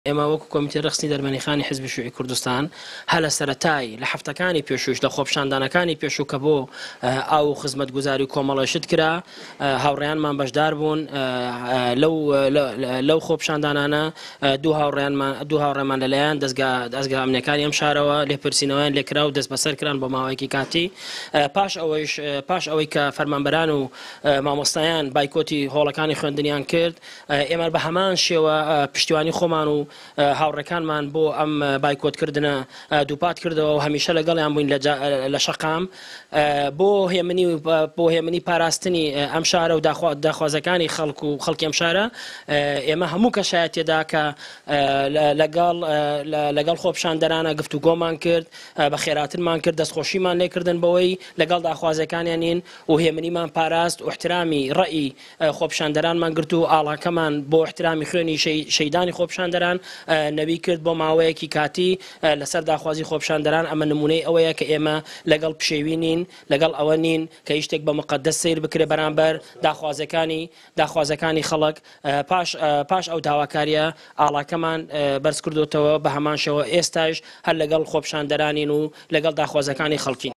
ئێمە وەکو کۆمیتەی ڕخسنی دەرمەنیخانی حیزبی شووعی کوردستان هەلە سەرەتای لە هەفتەکانی پێشوش لە خۆپیشاندانەکانی پێشوو کە بۆ ئاو خزمەتگوزاری کۆمەڵەشت کرا هاوڕێیانمان بەشدار بوون لەو خۆپیشاندانانە دوو هاوڕێمان لەلایەن دەستگا ئەمنیەکانی ئەم شارەوە لێپرسینەوەیان لێکرا و دەست بەسەر کران بۆ ماوەیەکی کاتی پاش ئەوەی کە فەرمانبەران و مامۆستایان بایکۆتی هۆڵەکانی خوێندنیان کرد ئێمە بە هەمان شێوە پشتیوانی خۆمان و هاوڕەکانمان بۆ ئەم بایکۆتکردنە دووپات کردەوە و هەمیشە لەگەڵیان بووین لە شەقام بۆ هێمنی پاراستنی ئەم شارە و داخوازەکانی خەڵکی ئەم شارە ئێمە هەموو کەشایە تێدا کە لەگەڵ خۆپیشاندەرانە گفتوگۆمان کرد بە خێراترمان کرد دەستخۆشیمان لێکردن بەوەی لەگەڵ داخوازەکانیانین و هێمنیمان پاراست و احترامی ڕەئی خۆپیشاندەرانمان گرت و ئاڵاکەمان بۆ احترامی خوێنی شەیدانی خۆپیشاندەران نەبی کرد بۆ ماوەیەکی کاتی لەسەر داخوازی خۆپیشاندەران ئەمە نمونەی ئەوەیە کە ئێمە لەگەڵ پشێوینین لەگەڵ ئەوە نین کە هیچ شتێک بە مقدس سیر بکرێ بەرامبەر داخوازەکانی خەڵک پاش ئەو داواکاریە ئاڵاکەمان بەرز کردوتەوە بە هەمان شێوە ئێستاش هەر لەگەڵ خۆپیشاندەرانین و لەگەڵ داخوازەکانی خەڵکین.